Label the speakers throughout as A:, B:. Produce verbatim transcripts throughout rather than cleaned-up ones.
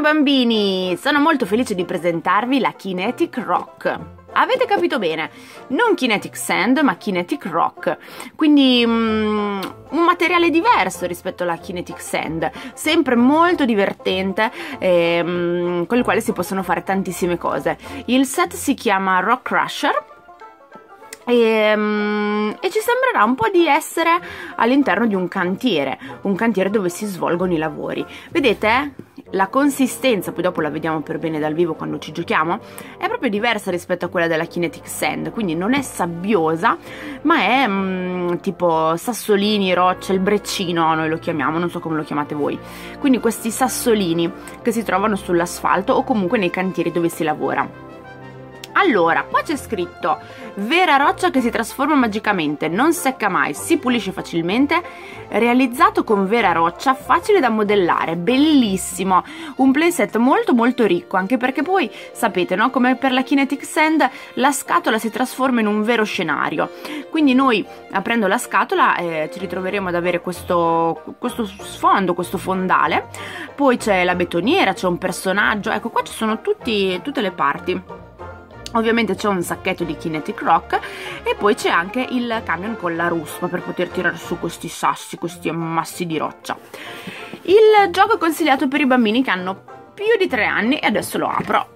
A: bambini, sono molto felice di presentarvi la Kinetic Rock. Avete capito bene, non Kinetic Sand ma Kinetic Rock, quindi um, un materiale diverso rispetto alla Kinetic Sand, sempre molto divertente, e, um, con il quale si possono fare tantissime cose. Il set si chiama Rock Crusher e, um, e ci sembrerà un po' di essere all'interno di un cantiere, un cantiere dove si svolgono i lavori. Vedete? La consistenza, poi dopo la vediamo per bene dal vivo quando ci giochiamo, è proprio diversa rispetto a quella della Kinetic Sand, quindi non è sabbiosa, ma è mm, tipo sassolini, rocce, il breccino noi lo chiamiamo, non so come lo chiamate voi. Quindi questi sassolini che si trovano sull'asfalto o comunque nei cantieri dove si lavora. Allora, qua c'è scritto vera roccia che si trasforma magicamente, non secca mai, si pulisce facilmente, realizzato con vera roccia, facile da modellare, bellissimo, un playset molto molto ricco, anche perché poi sapete, no, come per la Kinetic Sand la scatola si trasforma in un vero scenario, quindi noi aprendo la scatola eh, ci ritroveremo ad avere questo, questo sfondo, questo fondale, poi c'è la betoniera, c'è un personaggio, ecco qua ci sono tutti, tutte le parti. Ovviamente c'è un sacchetto di Kinetic Rock e poi c'è anche il camion con la ruspa per poter tirare su questi sassi, questi ammassi di roccia. Il gioco è consigliato per i bambini che hanno più di tre anni e adesso lo apro.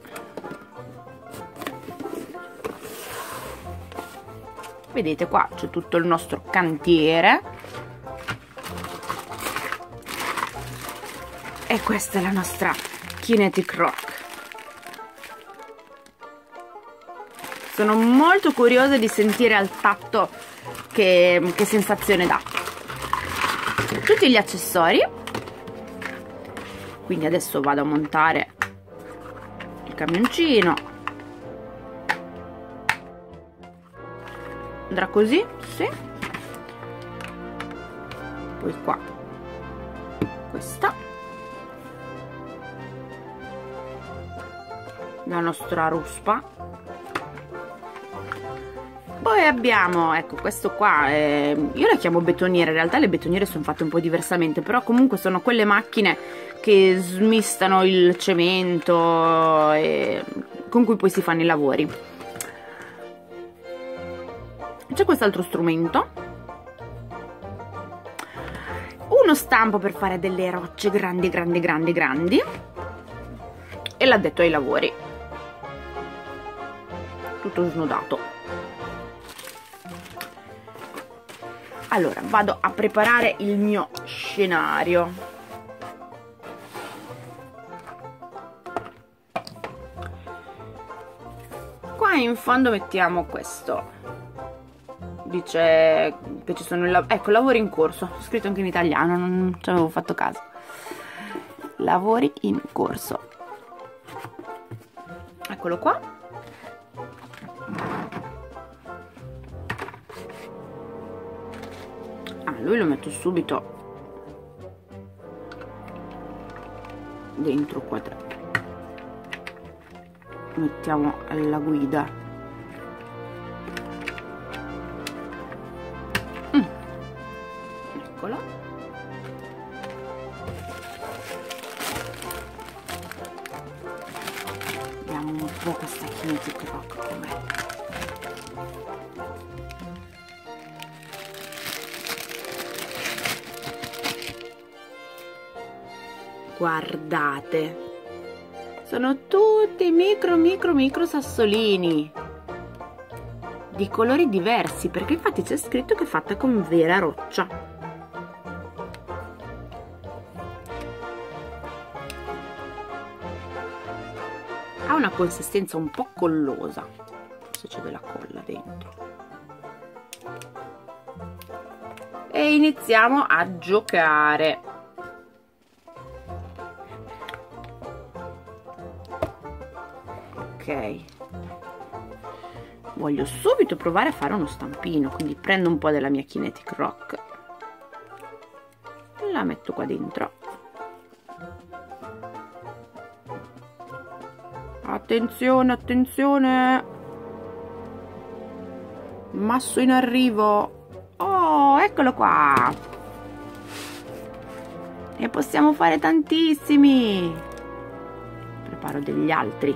A: Vedete qua c'è tutto il nostro cantiere e questa è la nostra Kinetic Rock. Sono molto curiosa di sentire al tatto che, che sensazione dà. Tutti gli accessori. Quindi adesso vado a montare il camioncino. Andrà così? Sì. Poi qua questa. La nostra ruspa. Poi abbiamo, ecco, questo qua, eh, io la chiamo betoniera, in realtà le betoniere sono fatte un po' diversamente, però comunque sono quelle macchine che smistano il cemento e con cui poi si fanno i lavori. C'è quest'altro strumento, uno stampo per fare delle rocce grandi, grandi, grandi, grandi e l'addetto ai lavori, tutto snodato. Allora, vado a preparare il mio scenario. Qua in fondo mettiamo questo. Dice che ci sono, il, ecco, lavori in corso. Ho scritto anche in italiano, non ci avevo fatto caso. Lavori in corso. Eccolo qua. Lui lo metto subito dentro qua, mettiamo la guida. mm. Eccola. Vediamo un po' questa Kinetic Rock com'è. Guardate, sono tutti micro micro micro sassolini di colori diversi, perché infatti c'è scritto che è fatta con vera roccia. Ha una consistenza un po' collosa, se c'è della colla dentro. E iniziamo a giocare. Ok, voglio subito provare a fare uno stampino, quindi prendo un po' della mia Kinetic Rock, la metto qua dentro. Attenzione, attenzione, masso in arrivo. Oh, eccolo qua. E possiamo fare tantissimi. preparo degli altri.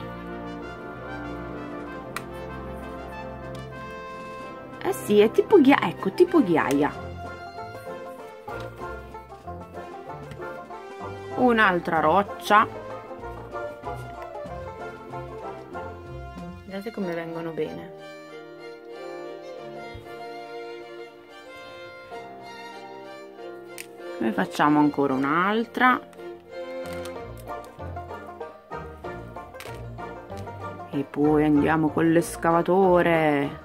A: Eh sì, è tipo ghiaia, ecco, tipo ghiaia. Un'altra roccia. Guardate come vengono bene. Ne facciamo ancora un'altra. E poi andiamo con l'escavatore.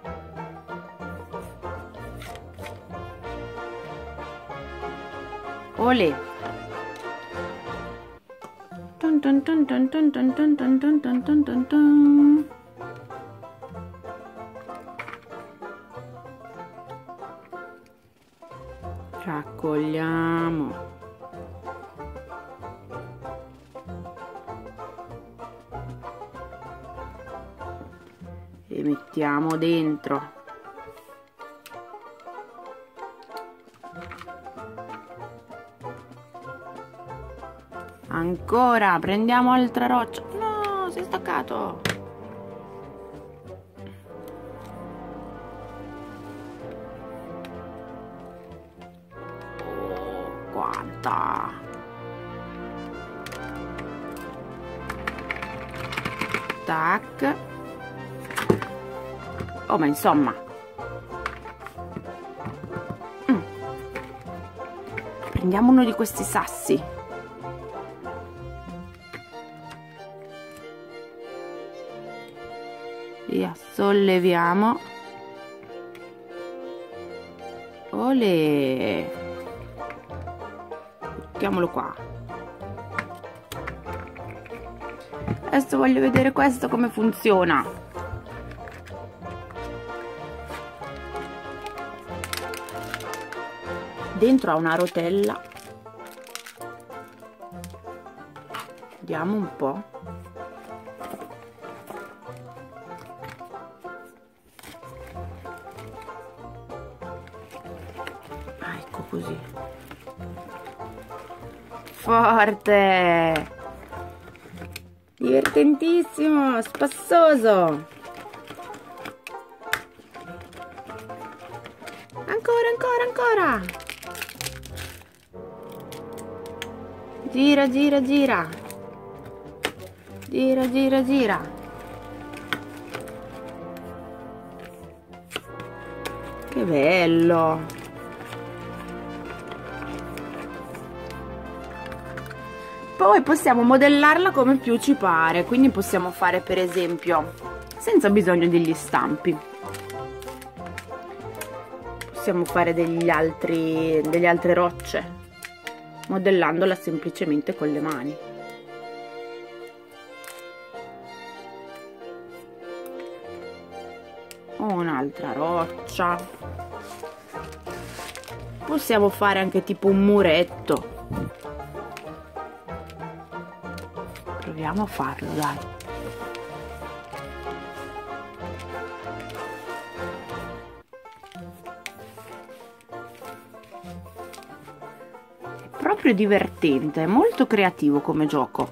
A: Olè. Tun tun tun tun tun tun tun tun tun tun tun tun tun. Raccogliamo. E mettiamo dentro. Ancora, prendiamo altra roccia. No, si è staccato. Oh, quanta. Tac. Oh, ma insomma. Mm. Prendiamo uno di questi sassi. Via, solleviamo. Olè. Mettiamolo qua. Adesso voglio vedere questo come funziona. Dentro ha una rotella. Vediamo un po'. Così forte, divertentissimo, spassoso. Ancora, ancora, ancora. Gira, gira, gira. Gira, gira, gira. Che bello. Poi possiamo modellarla come più ci pare, quindi possiamo fare per esempio senza bisogno degli stampi. Possiamo fare degli altri, delle altre rocce, modellandola semplicemente con le mani. Un'altra roccia. Possiamo fare anche tipo un muretto. Proviamo a farlo, dai. È proprio divertente, è molto creativo come gioco.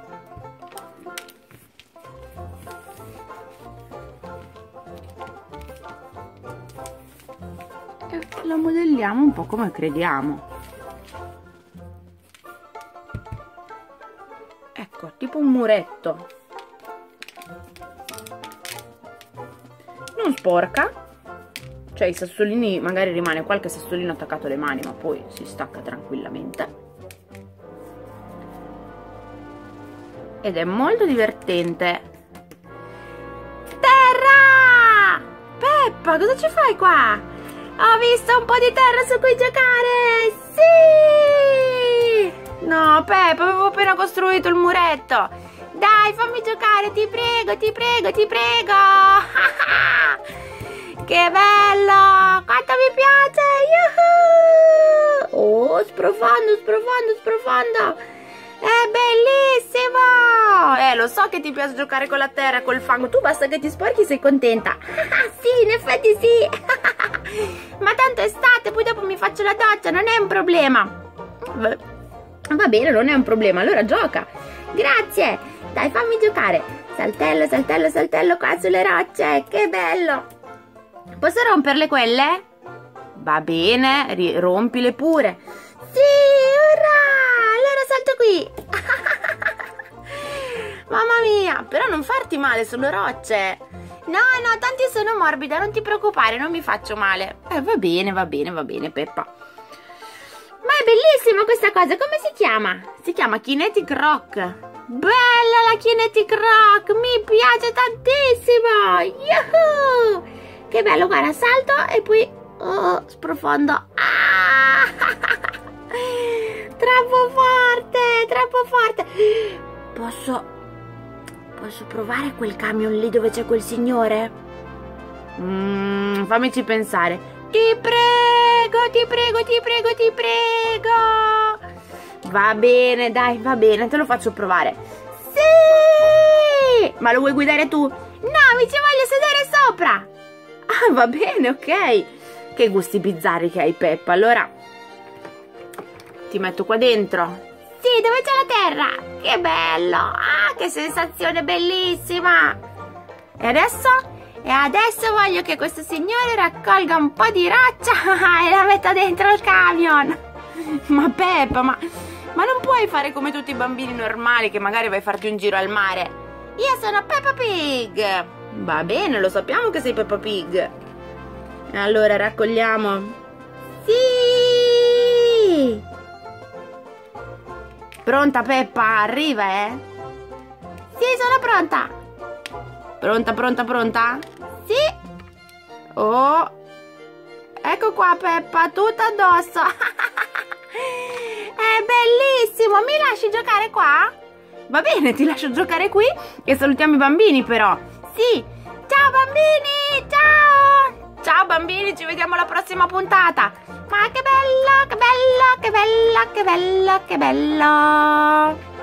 A: E lo modelliamo un po' come crediamo. Ecco, tipo un muretto. Non sporca, cioè i sassolini, magari rimane qualche sassolino attaccato alle mani, ma poi si stacca tranquillamente. Ed è molto divertente. Terra! Peppa, cosa ci fai qua? Ho visto un po' di terra su cui giocare! Sì! No, Peppa, avevo appena costruito il muretto. Dai, fammi giocare, ti prego, ti prego, ti prego. Che bello! Quanto mi piace! Yuhu! Oh, sprofando, sprofando, sprofando. È bellissimo! Eh, lo so che ti piace giocare con la terra, col fango. Tu basta che ti sporchi sei contenta. Sì, in effetti sì. Ma tanto è estate, poi dopo mi faccio la doccia, non è un problema. Va bene, non è un problema, allora gioca. Grazie. Dai, fammi giocare. Saltello, saltello, saltello qua sulle rocce. Che bello. Posso romperle quelle? Va bene, rompile pure. Sì, urrà! Allora salto qui. Mamma mia, però non farti male sulle rocce. No, no, tanti sono morbida, non ti preoccupare, non mi faccio male. Eh, va bene, va bene, va bene, Peppa. Ma è bellissima questa cosa, come si chiama? Si chiama Kinetic Rock. Bella la Kinetic Rock, mi piace tantissimo. Yuhu! Che bello, guarda, salto e poi oh, sprofondo. Ah! Troppo forte, troppo forte. Posso... Posso provare quel camion lì dove c'è quel signore? Mm, fammici pensare. Ti prego, ti prego, ti prego, ti prego. Va bene, dai, va bene, te lo faccio provare. Sì! Ma lo vuoi guidare tu? No, mi ci voglio sedere sopra. Ah, va bene, ok. Che gusti bizzarri che hai, Peppa. Allora, ti metto qua dentro. Sì, dove c'è la terra? Che bello! Ah, che sensazione bellissima! E adesso? E adesso voglio che questo signore raccolga un po' di roccia e la metta dentro il camion. Ma Peppa, ma, ma non puoi fare come tutti i bambini normali che magari vai a farti un giro al mare. Io sono Peppa Pig. Va bene, lo sappiamo che sei Peppa Pig. Allora raccogliamo. Sì! Pronta Peppa? Arriva, eh? Sì, sono pronta. Pronta, pronta, pronta? Sì. Oh. Ecco qua Peppa, tutta addosso. È bellissimo. Mi lasci giocare qua? Va bene, ti lascio giocare qui e salutiamo i bambini però. Sì. Ciao bambini, ciao. Ciao bambini, ci vediamo alla prossima puntata. Ma che bello, che bello, che bello, che bello, che bello.